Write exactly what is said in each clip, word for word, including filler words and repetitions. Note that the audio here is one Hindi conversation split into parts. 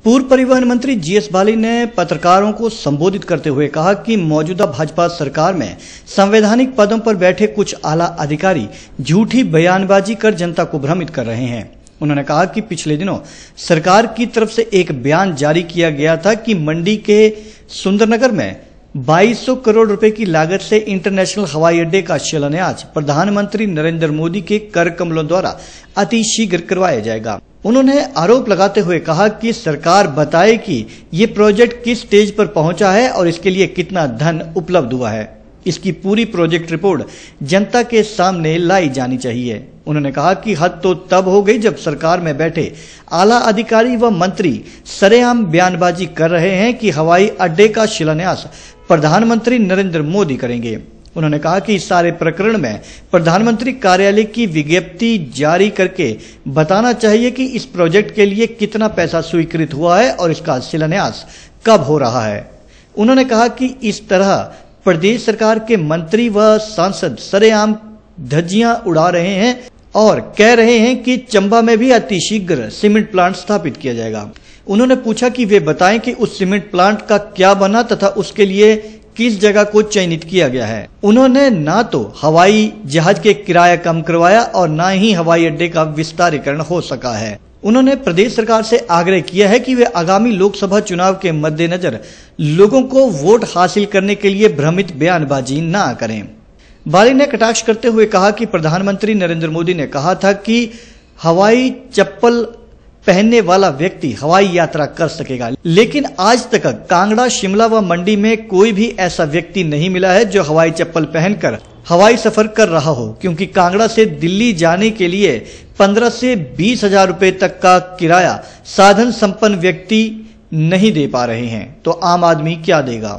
पूर्व परिवहन मंत्री जीएस बाली ने पत्रकारों को संबोधित करते हुए कहा कि मौजूदा भाजपा सरकार में संवैधानिक पदों पर बैठे कुछ आला अधिकारी झूठी बयानबाजी कर जनता को भ्रमित कर रहे हैं। उन्होंने कहा कि पिछले दिनों सरकार की तरफ से एक बयान जारी किया गया था कि मंडी के सुंदरनगर में बाईस सौ करोड़ रुपए की लागत से इंटरनेशनल हवाई अड्डे का शिलान्यास प्रधानमंत्री नरेंद्र मोदी के कर कमलों द्वारा अति शीघ्र करवाया जाएगा। उन्होंने आरोप लगाते हुए कहा कि सरकार बताए कि ये प्रोजेक्ट किस स्टेज पर पहुंचा है और इसके लिए कितना धन उपलब्ध हुआ है। इसकी पूरी प्रोजेक्ट रिपोर्ट जनता के सामने लाई जानी चाहिए। उन्होंने कहा कि हद तो तब हो गई जब सरकार में बैठे आला अधिकारी व मंत्री सरेआम बयानबाजी कर रहे हैं कि हवाई अड्डे का शिलान्यास प्रधानमंत्री नरेंद्र मोदी करेंगे। उन्होंने कहा कि इस सारे प्रकरण में प्रधानमंत्री कार्यालय की विज्ञप्ति जारी करके बताना चाहिए कि इस प्रोजेक्ट के लिए कितना पैसा स्वीकृत हुआ है और इसका शिलान्यास कब हो रहा है। उन्होंने कहा कि इस तरह प्रदेश सरकार के मंत्री व सांसद सरेआम धज्जियां उड़ा रहे हैं और कह रहे हैं कि चंबा में भी अतिशीघ्र सीमेंट प्लांट स्थापित किया जाएगा। उन्होंने पूछा कि वे बताएं कि उस सीमेंट प्लांट का क्या बना तथा उसके लिए किस जगह को चयनित किया गया है। उन्होंने ना तो हवाई जहाज के किराया कम करवाया और ना ही हवाई अड्डे का विस्तारीकरण हो सका है। उन्होंने प्रदेश सरकार से आग्रह किया है कि वे आगामी लोकसभा चुनाव के मद्देनजर लोगों को वोट हासिल करने के लिए भ्रमित बयानबाजी ना करें। बाली ने कटाक्ष करते हुए कहा कि प्रधानमंत्री नरेंद्र मोदी ने कहा था कि हवाई चप्पल पहनने वाला व्यक्ति हवाई यात्रा कर सकेगा, लेकिन आज तक कांगड़ा, शिमला व मंडी में कोई भी ऐसा व्यक्ति नहीं मिला है जो हवाई चप्पल पहनकर हवाई सफर कर रहा हो, क्योंकि कांगड़ा से दिल्ली जाने के लिए पंद्रह से बीस हजार रुपए तक का किराया साधन संपन्न व्यक्ति नहीं दे पा रहे हैं, तो आम आदमी क्या देगा।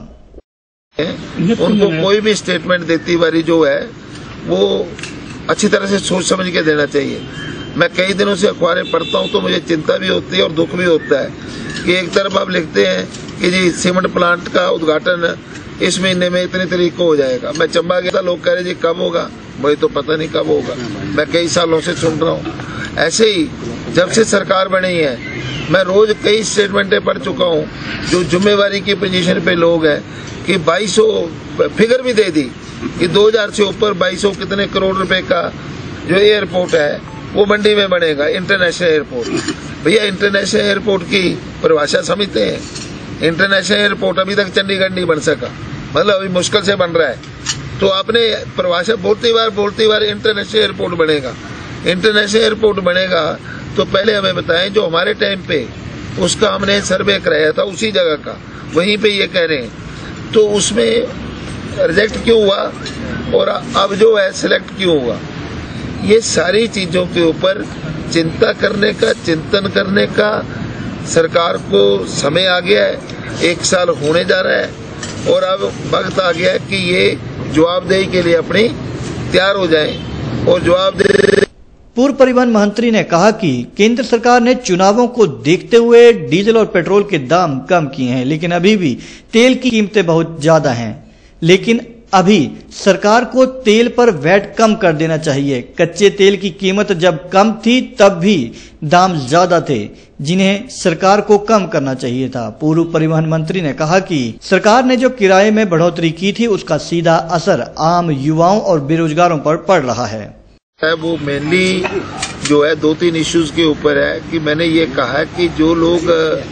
उनको कोई भी स्टेटमेंट देती बारी जो है वो अच्छी तरह से सोच समझ के देना चाहिए। मैं कई दिनों से अखबारें पढ़ता हूं तो मुझे चिंता भी होती है और दुख भी होता है कि एक तरफ आप लिखते हैं कि जी सीमेंट प्लांट का उद्घाटन इस महीने में इतनी तारीख को हो जाएगा। मैं चंबा गया था, लोग कह रहे जी कब होगा, मुझे तो पता नहीं कब होगा। मैं कई सालों से सुन रहा हूँ। ऐसे ही जब से सरकार बनी है मैं रोज कई स्टेटमेंटें पढ़ चुका हूँ जो जिम्मेवारी की पोजीशन पे लोग हैं कि बाईस सौ फिगर भी दे दी कि दो हजार से ऊपर बाईस सौ कितने करोड़ रुपए का जो एयरपोर्ट है वो मंडी में बनेगा, इंटरनेशनल एयरपोर्ट। भैया इंटरनेशनल एयरपोर्ट की परिभाषा समझते हैं। इंटरनेशनल एयरपोर्ट अभी तक चंडीगढ़ नहीं बन सका, मतलब अभी मुश्किल से बन रहा है। तो आपने परिभाषा बोलती बार बोलती बार इंटरनेशनल एयरपोर्ट बनेगा। इंटरनेशनल एयरपोर्ट बनेगा तो पहले हमें बताएं जो हमारे टाइम पे उसका हमने सर्वे कराया था उसी जगह का, वहीं पे ये कह रहे हैं, तो उसमें रिजेक्ट क्यों हुआ और अब जो है सिलेक्ट क्यों हुआ। ये सारी चीजों के ऊपर चिंता करने का, चिंतन करने का सरकार को समय आ गया है। एक साल होने जा रहा है और अब वक्त आ गया है कि ये जवाबदेही के लिए अपनी तैयार हो जाएं और जवाबदेही। पूर्व परिवहन मंत्री ने कहा कि केंद्र सरकार ने चुनावों को देखते हुए डीजल और पेट्रोल के दाम कम किए हैं, लेकिन अभी भी तेल की कीमतें बहुत ज्यादा हैं। लेकिन अभी सरकार को तेल पर वैट कम कर देना चाहिए। कच्चे तेल की कीमत जब कम थी तब भी दाम ज्यादा थे, जिन्हें सरकार को कम करना चाहिए था। पूर्व परिवहन मंत्री ने कहा कि सरकार ने जो किराए में बढ़ोतरी की थी उसका सीधा असर आम युवाओं और बेरोजगारों पर पड़ रहा है। वो मेनली जो है दो तीन इश्यूज के ऊपर है कि मैंने ये कहा कि जो लोग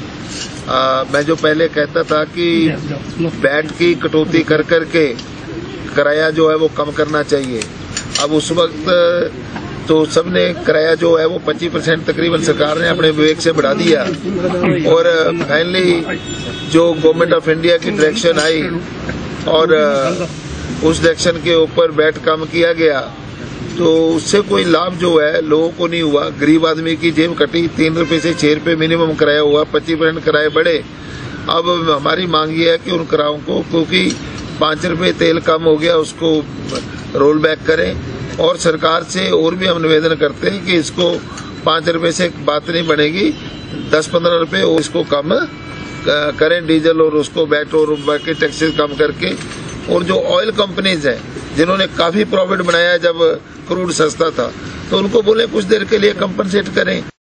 आ, मैं जो पहले कहता था कि वैट की कटौती कर करके किराया जो है वो कम करना चाहिए। अब उस वक्त तो सबने किराया जो है वो पच्चीस परसेंट तकरीबन सरकार ने अपने विवेक से बढ़ा दिया और फाइनली जो गवर्नमेंट ऑफ इंडिया की डायरेक्शन आई और उस डायरेक्शन के ऊपर वैट कम किया गया तो उससे कोई लाभ जो है लोगों को नहीं हुआ। गरीब आदमी की जेब कटी, तीन रुपए से छह रुपए मिनिमम किराया हुआ, पच्चीस परसेंट किराए बढ़े। अब हमारी मांग ये है कि उन किरायों को, क्योंकि पाँच रुपए तेल कम हो गया, उसको रोल बैक करें। और सरकार से और भी हम निवेदन करते हैं कि इसको पाँच रुपए से बात नहीं बनेगी, दस पंद्रह रुपए और इसको कम करें डीजल और उसको वैट और बाकी टैक्सेस कम करके। और जो ऑयल कंपनीज हैं जिन्होंने काफी प्रॉफिट बनाया जब क्रूड सस्ता था, तो उनको बोले कुछ देर के लिए कंपनसेट करें।